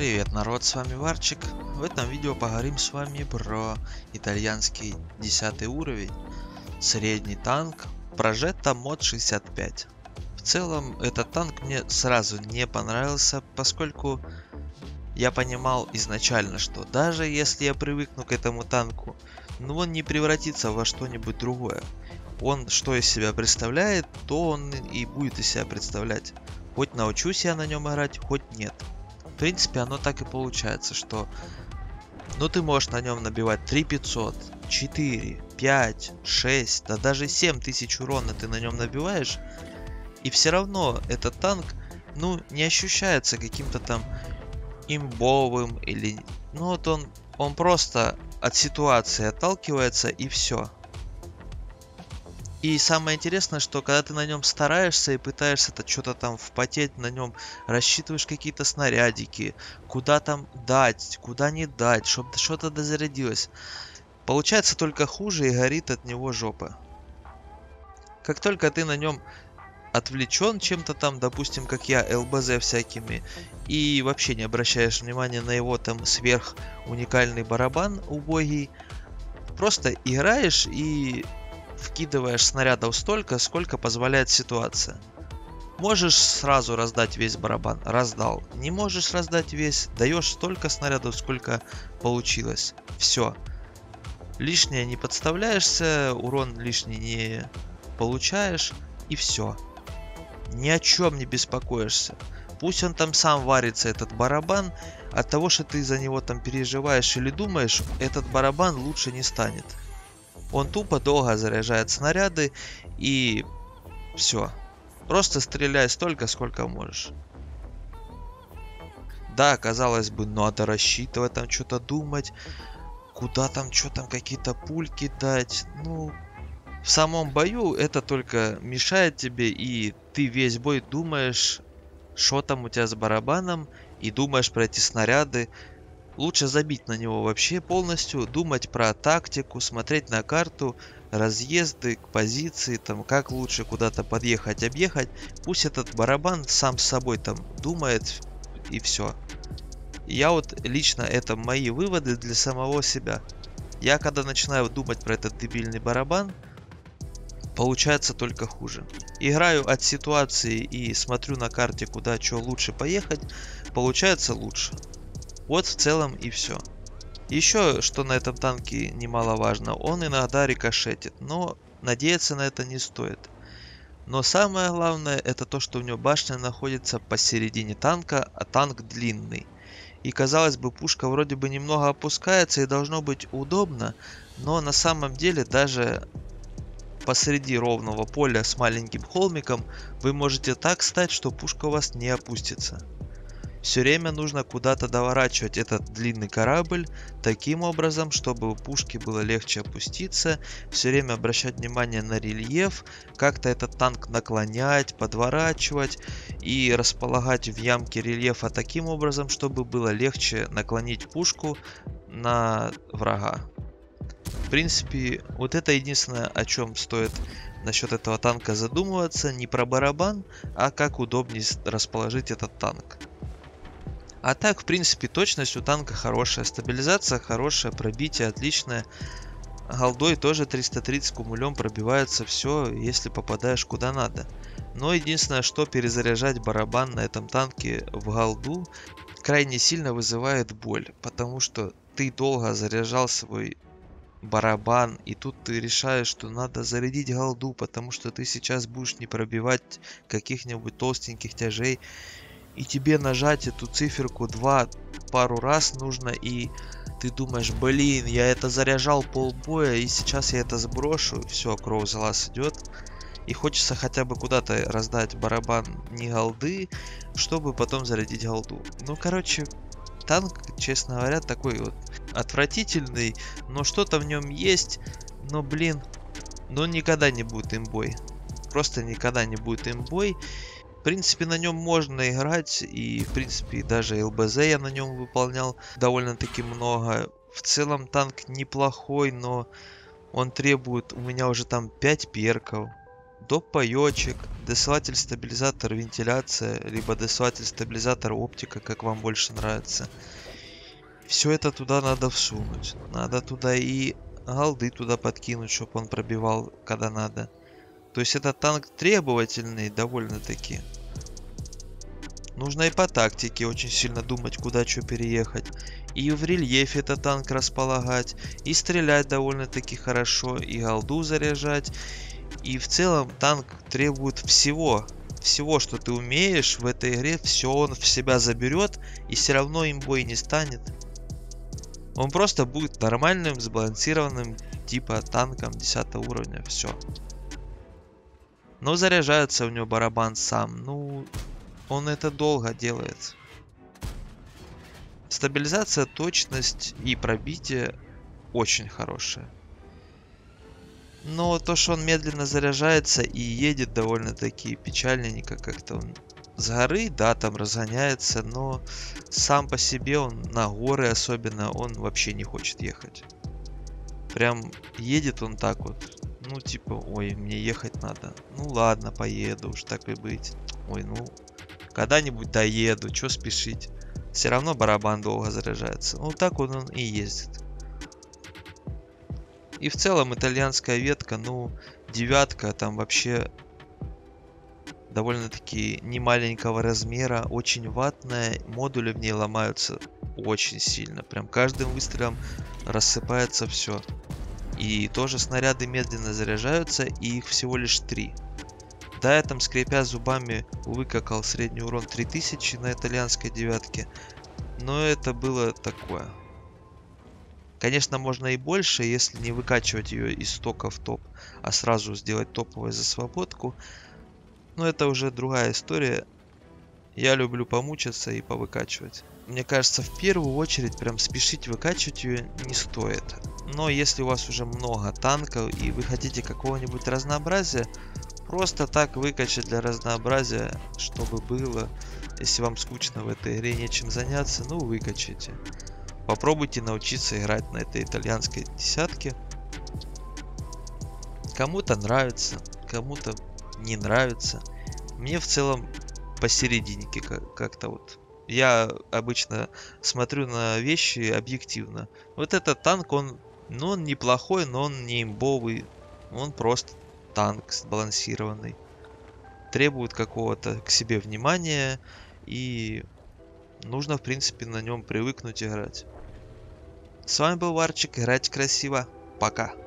Привет, народ, с вами Варчик. В этом видео поговорим с вами про итальянский 10 уровень, средний танк Progetto Mod 65. В целом, этот танк мне сразу не понравился, поскольку я понимал изначально, что даже если я привыкну к этому танку, но он не превратится во что-нибудь другое. Он что из себя представляет, то он и будет из себя представлять. Хоть научусь я на нем играть, хоть нет. В принципе, оно так и получается, что ты можешь на нем набивать 3500, 4, 5, 6, да даже 7000 урона ты на нем набиваешь, и все равно этот танк, не ощущается каким-то там имбовым или... он просто от ситуации отталкивается и все. И самое интересное, что когда ты на нем стараешься и пытаешься что-то там впотеть на нем, рассчитываешь какие-то снарядики, куда там дать, куда не дать, чтобы что-то дозарядилось, получается только хуже и горит от него жопа. Как только ты на нем отвлечен чем-то там, допустим, как я, ЛБЗ всякими, и вообще не обращаешь внимания на его там сверх уникальный барабан убогий, просто играешь и вкидываешь снарядов столько, сколько позволяет ситуация. Можешь сразу раздать весь барабан, раздал. Не можешь раздать весь, даешь столько снарядов, сколько получилось. Все. Лишнее не подставляешься, урон лишний не получаешь, и все. Ни о чем не беспокоишься. Пусть он там сам варится, этот барабан, от того, что ты за него там переживаешь или думаешь, этот барабан лучше не станет. Он тупо долго заряжает снаряды и все. Просто стреляй столько, сколько можешь. Да, казалось бы, надо рассчитывать, там что-то думать, куда там, что там, какие-то пульки дать. В самом бою это только мешает тебе, и ты весь бой думаешь, что там у тебя с барабаном, и думаешь про эти снаряды. Лучше забить на него вообще полностью, думать про тактику, смотреть на карту, разъезды, позиции, там как лучше куда-то подъехать, объехать. Пусть этот барабан сам с собой там думает и все. Я лично это мои выводы для самого себя. Я когда начинаю думать про этот дебильный барабан, получается только хуже. Играю от ситуации и смотрю на карте, куда что лучше поехать, получается лучше. Вот в целом и все. Еще, что на этом танке немаловажно, он иногда рикошетит, но надеяться на это не стоит. Но самое главное, это то, что у него башня находится посередине танка, а танк длинный. И казалось бы, пушка вроде бы немного опускается и должно быть удобно, но на самом деле даже посреди ровного поля с маленьким холмиком вы можете так стать, что пушка у вас не опустится. Все время нужно куда-то доворачивать этот длинный корабль таким образом, чтобы у пушки было легче опуститься, все время обращать внимание на рельеф, как-то этот танк наклонять, подворачивать и располагать в ямке рельефа таким образом, чтобы было легче наклонить пушку на врага. В принципе, это единственное, о чем стоит насчет этого танка задумываться, не про барабан, а как удобнее расположить этот танк. А так, в принципе, точность у танка хорошая, стабилизация хорошая, пробитие отличное. Голдой тоже 330 кумулем пробивается все, если попадаешь куда надо. Но единственное, что перезаряжать барабан на этом танке в голду крайне сильно вызывает боль. Потому что ты долго заряжал свой барабан, и тут ты решаешь, что надо зарядить голду, потому что ты сейчас будешь не пробивать каких-нибудь толстеньких тяжей. И тебе нажать эту циферку 2 пару раз нужно, и ты думаешь, блин, я это заряжал полбоя, и сейчас я это сброшу, все, кровь с глаз идет. И хочется хотя бы куда-то раздать барабан не голды, чтобы потом зарядить голду. Короче, танк, честно говоря, такой отвратительный, но что-то в нем есть, но никогда не будет имбой. Просто никогда не будет имбой. В принципе, на нем можно играть, и, в принципе, даже ЛБЗ я на нем выполнял довольно-таки много. В целом, танк неплохой, но он требует у меня уже там 5 перков. доп-паёчек, досылатель-стабилизатор вентиляция, либо досылатель-стабилизатор оптика, как вам больше нравится. Все это туда надо всунуть. Надо туда и голды туда подкинуть, чтобы он пробивал, когда надо. То есть это танк требовательный довольно-таки. Нужно и по тактике очень сильно думать, куда что переехать. И в рельефе этот танк располагать. И стрелять довольно-таки хорошо. И голду заряжать. И в целом танк требует всего. Всего, что ты умеешь в этой игре. Все он в себя заберет. И все равно имбой не станет. Он просто будет нормальным, сбалансированным типа танком 10 уровня. Все. Но заряжается у него барабан сам. Ну, он это долго делает. Стабилизация, точность и пробитие очень хорошая. Но то, что он медленно заряжается и едет довольно-таки печальненько, как-то он с горы, да, там разгоняется, но сам по себе он на горы особенно, он вообще не хочет ехать. Прям едет он так вот, ну типа, ой, мне ехать надо. Ну ладно, поеду, уж так и быть. Ой, ну, когда-нибудь доеду, что спешить. Все равно барабан долго заряжается. Ну так вот он и ездит. И в целом итальянская ветка, ну, девятка, там вообще довольно-таки немаленького размера, очень ватная, модули в ней ломаются очень сильно. Прям каждым выстрелом рассыпается все. И тоже снаряды медленно заряжаются, и их всего лишь 3. Да, я там, скрипя зубами, выкакал средний урон 3000 на итальянской девятке, но это было такое. Конечно, можно и больше, если не выкачивать ее из стока в топ, а сразу сделать топовую за свободку. Но это уже другая история. Я люблю помучиться и повыкачивать. Мне кажется, в первую очередь прям спешить выкачивать ее не стоит. Но если у вас уже много танков и вы хотите какого-нибудь разнообразия, просто так выкачать для разнообразия, чтобы было. Если вам скучно в этой игре, нечем заняться, ну выкачайте. Попробуйте научиться играть на этой итальянской десятке. Кому-то нравится, кому-то не нравится. Мне в целом посерединке как-то вот. Я обычно смотрю на вещи объективно. Вот этот танк, он неплохой, но он не имбовый. Он просто танк сбалансированный. Требует какого-то к себе внимания. И нужно, в принципе, на нем привыкнуть играть. С вами был Варчик. Играйте красиво. Пока.